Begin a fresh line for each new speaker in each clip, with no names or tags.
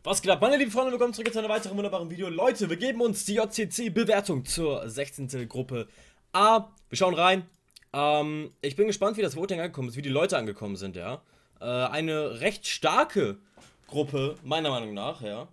Was geht ab, meine lieben Freunde, willkommen zurück zu einem weiteren wunderbaren Video. Leute, wir geben uns die JCC-Bewertung zur 16. Gruppe A. Wir schauen rein. Ich bin gespannt, wie das Voting angekommen ist, wie die Leute angekommen sind, ja. Eine recht starke Gruppe, meiner Meinung nach, ja.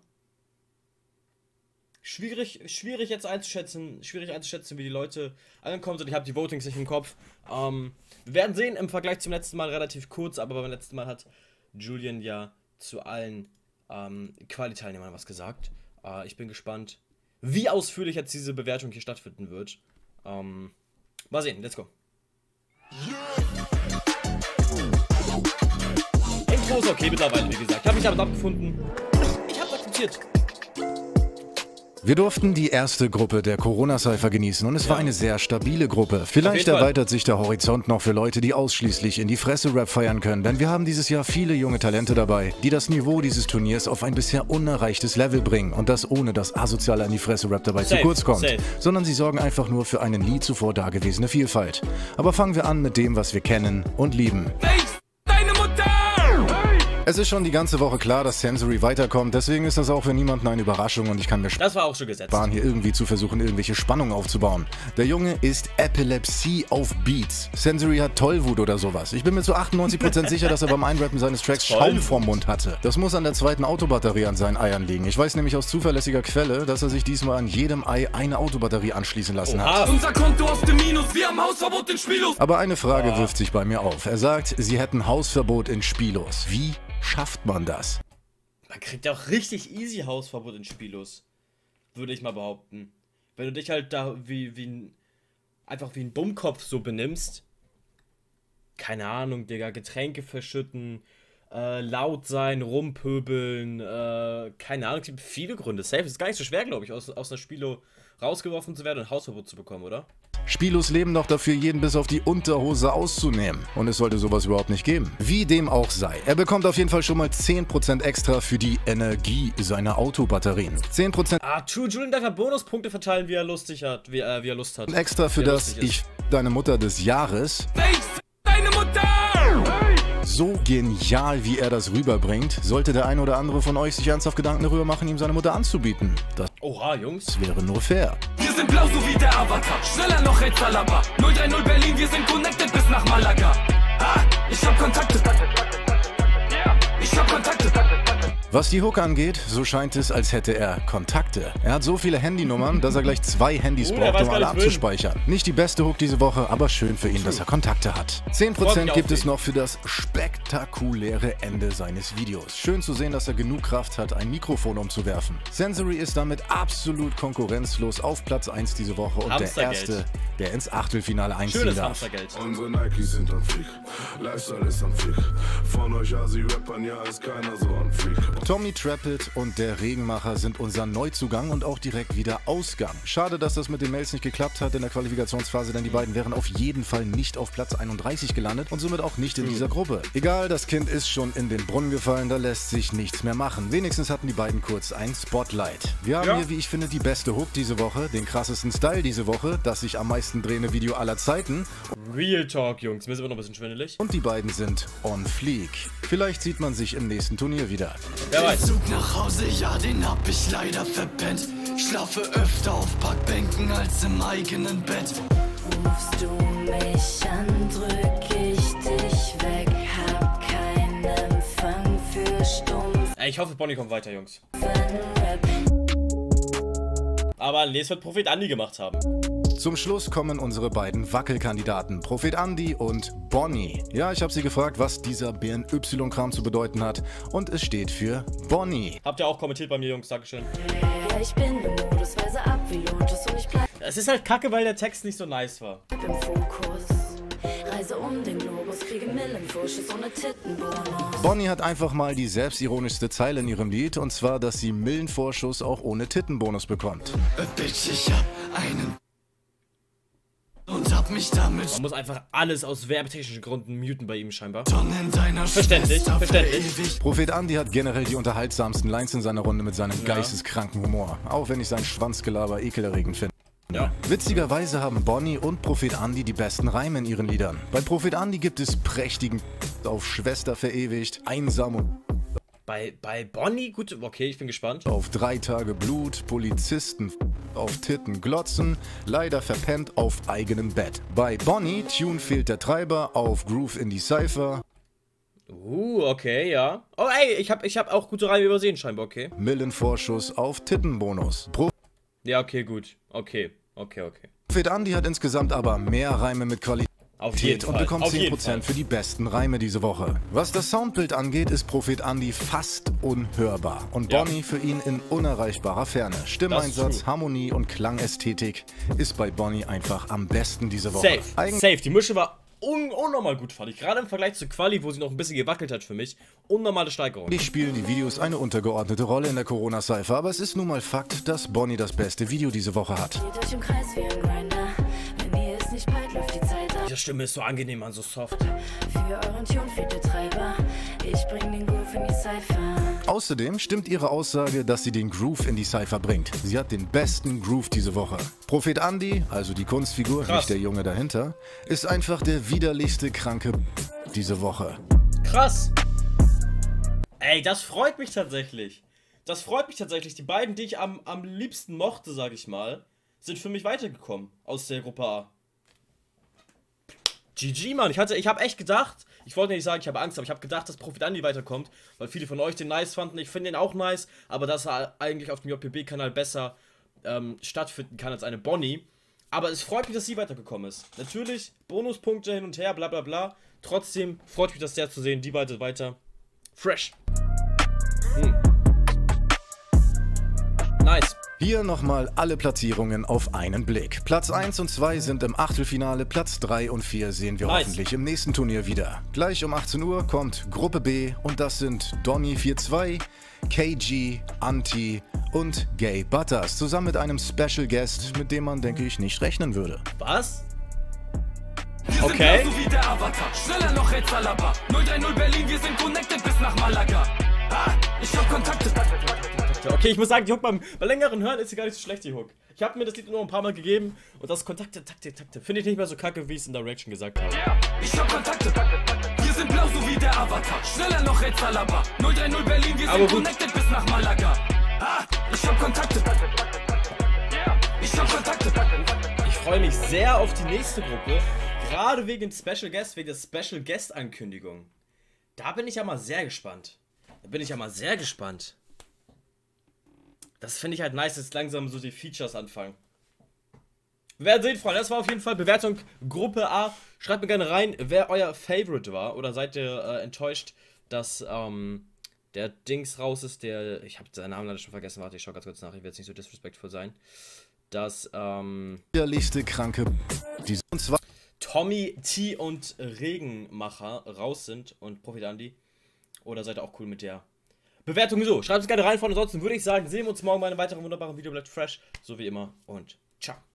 Schwierig jetzt einzuschätzen, wie die Leute angekommen sind. Ich habe die Votings nicht im Kopf. Wir werden sehen, im Vergleich zum letzten Mal relativ kurz, aber beim letzten Mal hat Julian ja zu allen Quali-Teilnehmern was gesagt. Ich bin gespannt, wie ausführlich jetzt diese Bewertung hier stattfinden wird. Mal sehen, let's go. Intro ist okay mittlerweile, wie gesagt. Ich habe mich damit abgefunden. Ich habe akzeptiert.
Wir durften die erste Gruppe der Corona-Cypher genießen und es war eine sehr stabile Gruppe. Vielleicht erweitert sich der Horizont noch für Leute, die ausschließlich in die Fresse Rap feiern können, denn wir haben dieses Jahr viele junge Talente dabei, die das Niveau dieses Turniers auf ein bisher unerreichtes Level bringen und das ohne dass asoziale an die Fresse Rap dabei zu kurz kommt, sondern sie sorgen einfach nur für eine nie zuvor dagewesene Vielfalt. Aber fangen wir an mit dem, was wir kennen und lieben. Es ist schon die ganze Woche klar, dass Sensory weiterkommt, deswegen ist das auch für niemanden eine Überraschung und ich kann mir sparen, hier irgendwie zu versuchen, irgendwelche Spannung aufzubauen. Der Junge ist Epilepsie auf Beats. Sensory hat Tollwut oder sowas. Ich bin mir zu 98% sicher, dass er beim Einrappen seines Tracks Schaum vorm Mund hatte. Das muss an der zweiten Autobatterie an seinen Eiern liegen. Ich weiß nämlich aus zuverlässiger Quelle, dass er sich diesmal an jedem Ei eine Autobatterie anschließen lassen hat.
Unser Konto auf dem Minus, wir haben Hausverbot in Spielos.
Aber eine Frage wirft sich bei mir auf. Er sagt, sie hätten Hausverbot in Spielos. Wie schafft man das?
Man kriegt ja auch richtig easy Hausverbot in Spielos. Würde ich mal behaupten. Wenn du dich halt da einfach wie ein Dummkopf so benimmst. Keine Ahnung, Digga. Getränke verschütten, laut sein, rumpöbeln, keine Ahnung. Es gibt viele Gründe. Safe ist gar nicht so schwer, glaube ich, aus einer Spielo rausgeworfen zu werden und Hausverbot zu bekommen, oder?
Spielos leben doch dafür, jeden bis auf die Unterhose auszunehmen. Und es sollte sowas überhaupt nicht geben. Wie dem auch sei. Er bekommt auf jeden Fall schon mal 10% extra für die Energie seiner Autobatterien. 10%
True, Julian darf ja Bonuspunkte verteilen, wie er Lust hat.
Extra für das deine Mutter des Jahres.
Deine Mutter!
So genial, wie er das rüberbringt, sollte der eine oder andere von euch sich ernsthaft Gedanken darüber machen, ihm seine Mutter anzubieten.
Oha, Jungs.
Das wäre nur fair.
Wir sind blau so wie der Avatar. Schneller noch als Alaba. 030 Berlin, wir sind connected bis nach Malaga. Ich hab Kontakte. Ich hab Kontakte.
Was die Hook angeht, so scheint es, als hätte er Kontakte. Er hat so viele Handynummern, dass er gleich 2 Handys braucht, um alle abzuspeichern. Nicht die beste Hook diese Woche, aber schön für ihn, dass er Kontakte hat. 10% gibt es noch für das spektakuläre Ende seines Videos. Schön zu sehen, dass er genug Kraft hat, ein Mikrofon umzuwerfen. Sensory ist damit absolut konkurrenzlos auf Platz 1 diese Woche und der Erste, der ins Achtelfinale einziehen darf.
Unsere Nikes sind am Freak, Lifestyle ist am Freak. Von euch Asi-Rappern, ja, ist keiner so am Freak.
Tommy Trappet und der Regenmacher sind unser Neuzugang und auch direkt wieder Ausgang. Schade, dass das mit den Mails nicht geklappt hat in der Qualifikationsphase, denn die beiden wären auf jeden Fall nicht auf Platz 31 gelandet und somit auch nicht in dieser Gruppe. Egal, das Kind ist schon in den Brunnen gefallen, da lässt sich nichts mehr machen. Wenigstens hatten die beiden kurz ein Spotlight. Wir haben hier, wie ich finde, die beste Hook diese Woche, den krassesten Style diese Woche, das sich am meisten drehende Video aller Zeiten.
Real Talk, Jungs, mir ist aber noch ein bisschen schwindelig.
Und die beiden sind on fleek. Vielleicht sieht man sich im nächsten Turnier wieder.
Wer weiß.
Der Zug nach Hause, ja, den hab ich leider verpennt. Schlafe öfter auf Parkbänken als im eigenen Bett.
Rufst du mich an, drück ich dich weg. Hab keinen Empfang für stumpf.
Ich hoffe, Bonnie kommt weiter, Jungs. Aber nee, es wird Prophet Andi gemacht haben.
Zum Schluss kommen unsere beiden Wackelkandidaten, Prophet Andi und Bonnie. Ja, ich habe sie gefragt, was dieser BNY-Kram zu bedeuten hat und es steht für Bonnie.
Habt ihr auch kommentiert bei mir, Jungs, Dankeschön.
Ich bin im Modus, weise ab wie Lotus und ich bleib
Es ist halt kacke, weil der Text nicht so nice war.
im Fokus. Reise um den Globus, kriege Millenvorschuss ohne Tittenbonus.
Bonnie hat einfach mal die selbstironischste Zeile in ihrem Lied und zwar, dass sie Millenvorschuss auch ohne Tittenbonus bekommt.
Bitch, ich hab einen und hab mich damit
Man muss einfach alles aus werbetechnischen Gründen muten bei ihm scheinbar.
in deiner
Verständlich,
Schwester
verständlich.
verewigt.
Prophet Andi hat generell die unterhaltsamsten Lines in seiner Runde mit seinem geisteskranken Humor, auch wenn ich sein Schwanzgelaber ekelerregend finde.
Ja.
Witzigerweise haben Bonnie und Prophet Andi die besten Reime in ihren Liedern. Bei Prophet Andi gibt es prächtigen auf Schwester verewigt, einsam und
Bei Bonnie, gut, okay, ich bin gespannt.
Auf 3 Tage Blut, Polizisten auf Titten glotzen, leider verpennt auf eigenem Bett. Bei Bonnie, Tune fehlt der Treiber, auf Groove in die Cypher.
Okay, ja. Oh, ey, ich hab auch gute Reime übersehen, scheinbar, okay.
Millenvorschuss auf Tittenbonus.
Ja, okay, gut. Okay.
Prophet Andy hat insgesamt aber mehr Reime mit Qualität.
Auf jeden
Und
Fall.
bekommt
Auf jeden
10%
Fall.
für die besten Reime diese Woche. Was das Soundbild angeht, ist Prophet Andy fast unhörbar. Und
Ja.
Bonnie für ihn in unerreichbarer Ferne.
Das
Stimmeinsatz,
ist
Harmonie und Klangästhetik ist bei Bonnie einfach am besten diese Woche.
Safe. Die Mische war unnormal gut, fand ich. Gerade im Vergleich zu Quali, wo sie noch ein bisschen gewackelt hat für mich. Unnormale Steigerung.
Eigentlich spielen die Videos eine untergeordnete Rolle in der Corona-Cypher, aber es ist nun mal Fakt, dass Bonnie das beste Video diese Woche hat.
Geht euch im Kreis wie ein Grinder. Wenn ihr es nicht bald, läuft die Zeit ab.
Ihre Stimme ist so angenehm, man, so soft.
Für euren Tune fehlt der Treiber. Ich bring den Groove in die Cypher.
Außerdem stimmt ihre Aussage, dass sie den Groove in die Cypher bringt. Sie hat den besten Groove diese Woche. Prophet Andy, also die Kunstfigur,
Krass.
nicht der Junge dahinter, ist einfach der widerlichste kranke diese Woche.
Krass. Ey, das freut mich tatsächlich. Die beiden, die ich am liebsten mochte, sag ich mal, sind für mich weitergekommen aus der Gruppe A. GG, Mann. Ich habe echt gedacht, ich wollte nicht sagen, ich habe Angst, aber ich habe gedacht, dass Prophet Andy weiterkommt, weil viele von euch den nice fanden. Ich finde den auch nice, aber dass er eigentlich auf dem JPB-Kanal besser stattfinden kann als eine Bonnie. Aber es freut mich, dass sie weitergekommen ist. Natürlich, Bonuspunkte hin und her, bla bla bla. Trotzdem freut mich das sehr zu sehen, die beide weiter. Fresh. Nice.
Hier nochmal alle Platzierungen auf einen Blick. Platz 1 und 2 sind im Achtelfinale, Platz 3 und 4 sehen wir
Nice.
hoffentlich im nächsten Turnier wieder. Gleich um 18 Uhr kommt Gruppe B und das sind Donny42, KG, Anti und Gay Butters, zusammen mit einem Special Guest, mit dem man, denke ich, nicht rechnen würde.
Was?
Wir
Okay.
sind blau so wie der Avatar. Schneller noch als Alaba. 030 Berlin, wir sind connected bis nach Malaga. Ah, ich hab Kontakte.
Okay, ich muss sagen, die Hook bei längeren Hören ist sie gar nicht so schlecht, die Hook. Ich habe mir das Lied nur ein paar Mal gegeben und das Kontakte, finde ich nicht mehr so kacke, wie ich es in Direction gesagt habe.
Ich hab Kontakte. Wir sind blau so wie der Avatar. Schneller noch als Alaba. 030 Berlin, wir
Aber
sind
gut.
connected bis nach Malaga. Ah, ich hab Kontakte. Ich hab Kontakte.
Ich freue mich sehr auf die nächste Gruppe, gerade wegen dem Special Guest, wegen der Special Guest Ankündigung. Da bin ich ja mal sehr gespannt. Das finde ich halt nice, dass langsam so die Features anfangen. Wir werden sehen, Freunde. Das war auf jeden Fall Bewertung Gruppe A. Schreibt mir gerne rein, wer euer Favorite war. Oder seid ihr enttäuscht, dass der Dings raus ist, der... Ich habe seinen Namen leider schon vergessen. Warte, ich schau ganz kurz nach. Ich werde jetzt nicht so disrespectful sein. Dass
Widerlichste kranke diese und zwar
Tommy T und Regenmacher raus sind und Prophet Andy. Oder seid ihr auch cool mit der Bewertung so? Schreibt es gerne rein, Freunde. Ansonsten würde ich sagen, sehen wir uns morgen bei einem weiteren wunderbaren Video. Bleibt fresh, so wie immer. Und ciao.